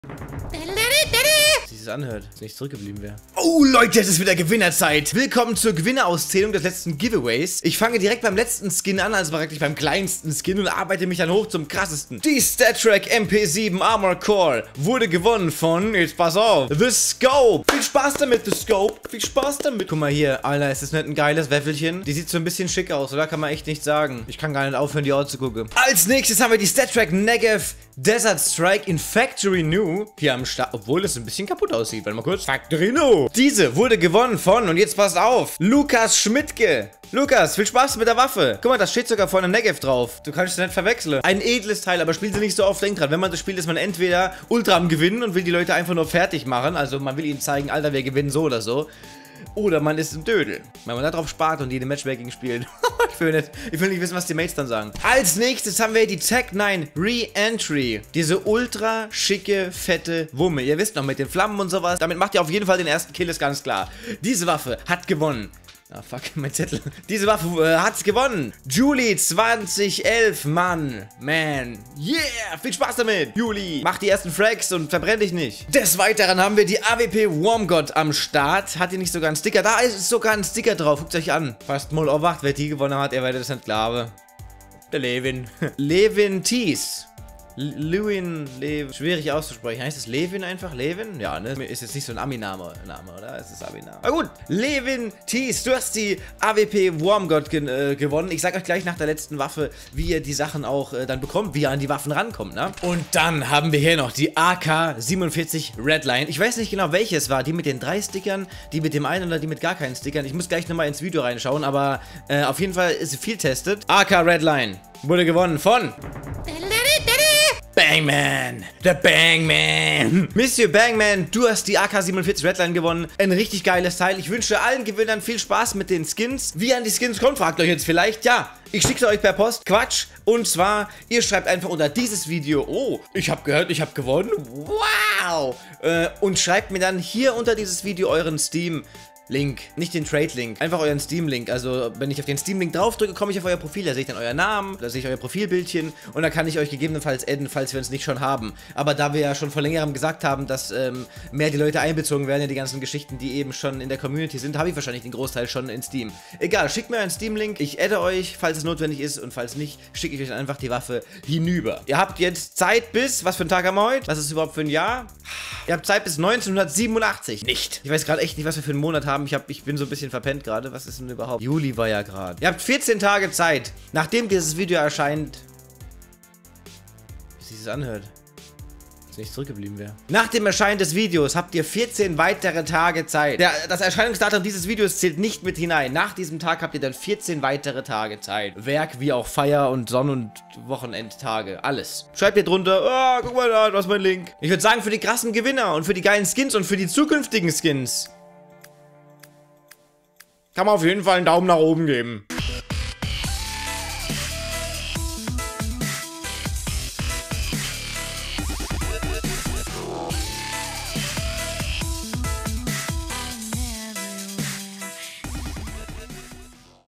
Wie sich das anhört, dass nicht zurückgeblieben wäre. Oh Leute, es ist wieder Gewinnerzeit. Willkommen zur Gewinnerauszählung des letzten Giveaways. Ich fange direkt beim letzten Skin an, also praktisch beim kleinsten Skin und arbeite mich dann hoch zum krassesten. Die StatTrak MP7 Armor Core wurde gewonnen von, jetzt pass auf, The Scope. Viel Spaß damit, The Scope. Viel Spaß damit. Guck mal hier, Alter, ist das nicht ein geiles Wäffelchen? Die sieht so ein bisschen schick aus, oder? Kann man echt nicht sagen. Ich kann gar nicht aufhören, die zu gucken. Als nächstes haben wir die StatTrak Negev Desert Strike in Factory New hier am Start, obwohl es ein bisschen kaputt aussieht. Warte mal kurz. Factory New. Diese wurde gewonnen von, und jetzt passt auf, Lukas Schmidtke. Lukas, viel Spaß mit der Waffe. Guck mal, das steht sogar vorne Negev drauf. Du kannst es nicht verwechseln. Ein edles Teil, aber spielen Sie nicht so oft. Denk dran, wenn man das spielt, ist man entweder ultra am Gewinnen und will die Leute einfach nur fertig machen. Also man will ihnen zeigen, Alter, wir gewinnen so oder so. Oder man ist ein Dödel. Wenn man da drauf spart und die in Matchmaking spielt. Ich will nicht wissen, was die Mates dann sagen. Als nächstes haben wir die Tech9 Re-Entry. Diese ultra schicke, fette Wumme. Ihr wisst noch, mit den Flammen und sowas. Damit macht ihr auf jeden Fall den ersten Kill, ist ganz klar. Diese Waffe hat gewonnen. Ah, fuck, mein Zettel. Diese Waffe hat's gewonnen. Julie 2011, Mann. Man. Yeah, viel Spaß damit. Julie, mach die ersten Frags und verbrenn dich nicht. Des Weiteren haben wir die AWP Warmgod am Start. Hat die nicht sogar einen Sticker? Da ist sogar ein Sticker drauf. Guckt euch an. Fast mal aufwacht, wer die gewonnen hat. Er werdet es nicht glauben. Der Levin. Levin Thies. Schwierig auszusprechen. Heißt es Levin einfach? Levin? Ja, ne? Ist jetzt nicht so ein Ami-Name, oder? Es ist Abi-Name. Aber gut. Levin Thies, du hast die AWP Warmgod gewonnen. Ich sag euch gleich nach der letzten Waffe, wie ihr die Sachen auch dann bekommt, wie ihr an die Waffen rankommt, ne? Und dann haben wir hier noch die AK-47 Redline. Ich weiß nicht genau, welche es war. Die mit den 3 Stickern, die mit dem einen oder die mit gar keinen Stickern. Ich muss gleich nochmal ins Video reinschauen, aber auf jeden Fall ist sie viel testet. AK Redline wurde gewonnen von Bangman, der Bangman. Monsieur Bangman, du hast die AK-47 Redline gewonnen. Ein richtig geiles Teil. Ich wünsche allen Gewinnern viel Spaß mit den Skins. Wie ihr an die Skins kommt, fragt euch jetzt vielleicht. Ja, ich schicke euch per Post. Quatsch. Und zwar, ihr schreibt einfach unter dieses Video, oh, ich habe gehört, ich habe gewonnen. Wow. Und schreibt mir dann hier unter dieses Video euren Steam-Link, nicht den Trade-Link, einfach euren Steam-Link. Also, wenn ich auf den Steam-Link draufdrücke, komme ich auf euer Profil, da sehe ich dann euren Namen, da sehe ich euer Profilbildchen und dann kann ich euch gegebenenfalls adden, falls wir uns nicht schon haben. Aber da wir ja schon vor längerem gesagt haben, dass mehr die Leute einbezogen werden in die ganzen Geschichten, die eben schon in der Community sind, habe ich wahrscheinlich den Großteil schon in Steam. Egal, schickt mir einen Steam-Link, ich adde euch, falls es notwendig ist und falls nicht, schicke ich euch dann einfach die Waffe hinüber. Ihr habt jetzt Zeit bis, was für ein Tag haben wir heute? Was ist es überhaupt für ein Jahr? Ihr habt Zeit bis 1987. Nicht. Ich weiß gerade echt nicht, was wir für einen Monat haben. Ich bin so ein bisschen verpennt gerade. Was ist denn überhaupt? Juli war ja gerade. Ihr habt 14 Tage Zeit, nachdem dieses Video erscheint. Wie sich das anhört. Dass nicht zurückgeblieben wäre. Nach dem Erscheinen des Videos habt ihr 14 weitere Tage Zeit. Das Erscheinungsdatum dieses Videos zählt nicht mit hinein. Nach diesem Tag habt ihr dann 14 weitere Tage Zeit. Werk wie auch Feier- und Sonn- und Wochenendtage. Alles. Schreibt ihr drunter, oh, guck mal da, das ist mein Link. Ich würde sagen, für die krassen Gewinner und für die geilen Skins und für die zukünftigen Skins kann man auf jeden Fall einen Daumen nach oben geben.